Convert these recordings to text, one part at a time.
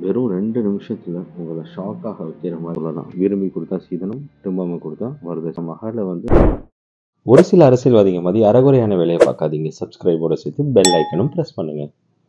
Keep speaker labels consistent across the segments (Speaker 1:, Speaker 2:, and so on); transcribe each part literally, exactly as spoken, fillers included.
Speaker 1: வெறும் ரெண்டு நிமிஷத்துல உங்கள ஷாக்காக வைக்கிற மாதிரி சொல்லலாம். விரும்பி கொடுத்தா சீதனம், திரும்பாம கொடுத்தா வரதட்சணை. மகால வந்து
Speaker 2: ஒரு சில அரசியல்வாதிங்க மாதிரி அறகுறையான வேலையை பார்க்காதீங்க. சப்ஸ்கிரைபோட சேர்த்து பெல் ஐக்கனும் ப்ரெஸ் பண்ணுங்க.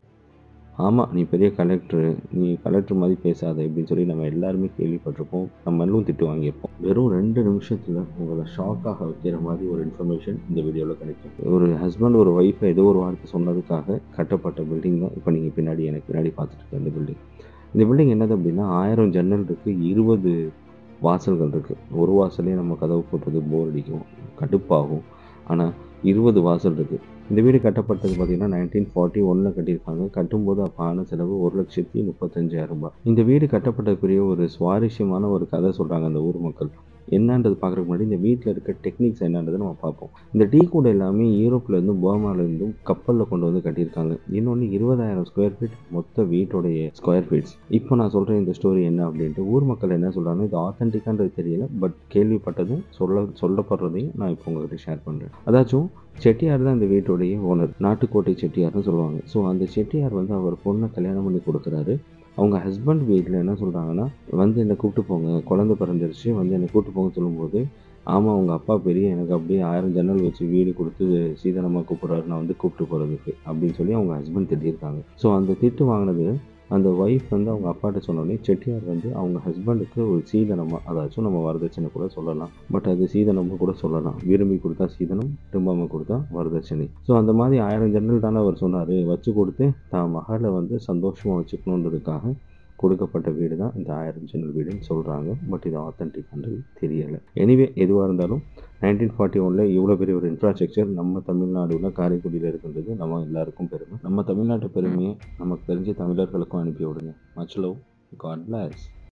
Speaker 1: ஆமா, நீ பெரிய கலெக்டர், நீ கலெக்டர் மாதிரி பேசாத இப்படின்னு சொல்லி நம்ம எல்லாருமே கேள்விப்பட்டிருப்போம். நம்ம எல்லாம் திட்டு வாங்கியிருப்போம். வெறும் ரெண்டு நிமிஷத்துல உங்களை ஷாக்காக வைக்கிற மாதிரி ஒரு இன்ஃபர்மேஷன் இந்த வீடியோவில் கிடைக்கும். ஒரு ஹஸ்பண்ட் ஒரு ஒய்ஃபை ஏதோ ஒரு வார்த்தை சொன்னதுக்காக கட்டப்பட்ட பில்டிங் தான் இப்போ நீங்கள் பின்னாடி எனக்கு பின்னாடி பார்த்துட்டு இருக்க இந்த பில்டிங். இந்த பில்டிங் என்னது அப்படின்னா, ஆயிரம் ஜன்னல் இருக்குது, இருபது வாசல்கள் இருக்குது. ஒரு வாசலே நம்ம கதவு போட்டது போர் அடிக்கும், கடுப்பாகும். ஆனால் இருபது வாசல் இருக்குது. இந்த வீடு கட்டப்பட்டது பார்த்தீங்கன்னா நைன்டீன் ஃபார்ட்டி ஒன்னில் கட்டியிருக்காங்க. கட்டும்போது அப்போ ஆன செலவு ஒரு லட்சத்தி முப்பத்தஞ்சாயிரம் ரூபாய். இந்த வீடு கட்டப்பட்டதுக்குரிய ஒரு சுவாரஸ்யமான ஒரு கதை சொல்கிறாங்க அந்த ஊர் மக்கள். என்னன்றது பார்க்குறதுக்கு முன்னாடி இந்த வீட்டில் இருக்க டெக்னிக்ஸ் என்னன்றதை நம்ம பார்ப்போம். இந்த டீ கூட எல்லாமே யூரோப்லேருந்தும் பர்மாலேருந்தும் கப்பலில் கொண்டு வந்து கட்டியிருக்காங்க. இன்னொன்று இருபதாயிரம் ஸ்கொயர் ஃபீட் மொத்த வீட்டோடைய ஸ்கொயர் ஃபீட்ஸ். இப்போ நான் சொல்கிறேன் இந்த ஸ்டோரி என்ன அப்படின்ட்டு. ஊர் மக்கள் என்ன சொல்கிறாங்க, இது ஆத்தென்டிக்கான்றது தெரியல, பட் கேள்விப்பட்டதும் சொல்ல சொல்லப்படுறதையும் நான் இப்போ உங்கள்கிட்ட ஷேர் பண்ணுறேன். அதாச்சும் செட்டியார் தான் இந்த வீட்டுடைய ஓனர். நாட்டுக்கோட்டை செட்டியார்னு சொல்லுவாங்க. ஸோ அந்த செட்டியார் வந்து அவர் பொண்ணை கல்யாணம் பண்ணி கொடுக்குறாரு. அவங்க ஹஸ்பண்ட் வீட்டில் என்ன சொல்கிறாங்கன்னா, வந்து என்னை கூப்பிட்டு போங்க, குழந்தை பிறந்துருச்சு, வந்து என்னை கூப்பிட்டு போங்க சொல்லும்போது, ஆமாம் அவங்க அப்பா பெரிய எனக்கு அப்படியே ஆயிரம் ஜன்னல் வச்சு வீடு கொடுத்து சீதனமாக கூப்பிட்றாரு, நான் வந்து கூப்பிட்டு போகிறதுக்கு அப்படின்னு சொல்லி அவங்க ஹஸ்பண்ட் திட்டியிருக்காங்க. ஸோ அந்த திட்டு வாங்கினது அந்த ஒய்ஃப் வந்து அவங்க அப்பாட்ட சொன்னோடனே செட்டியார் வந்து அவங்க ஹஸ்பண்டுக்கு ஒரு சீதனமாக, அதாச்சும் நம்ம வரதட்சணை கூட சொல்லலாம், பட் அது சீதனமாக கூட சொல்லலாம். விரும்பி கொடுத்தா சீதனம், திரும்பாமல் கொடுத்தா வரதட்சணை. ஸோ அந்த மாதிரி ஆயிரம் ஜன்னல் தானே அவர் சொன்னார், வச்சு கொடுத்து தான் மகளை வந்து சந்தோஷமாக வச்சுக்கணுன்றதுக்காக கொடுக்கப்பட்ட வீடு தான் இந்த ஆயிரம் ஜன்னல் வீடுன்னு சொல்கிறாங்க. பட் இது ஆத்தென்டிக்ன்றது தெரியலை. எனிவே எதுவாக இருந்தாலும் நைன்டீன் ஃபார்ட்டி ஒனில் இவ்வளோ பெரிய ஒரு இன்ஃப்ராஸ்ட்ரக்சர் நம்ம தமிழ்நாடுல காரைக்குடியில் இருக்கின்றது நம்ம எல்லாருக்கும் பெருமை. நம்ம தமிழ்நாட்டு பெருமையை நமக்கு தெரிஞ்ச தமிழர்களுக்கும் அனுப்பி விடுங்க. Much love, God plus.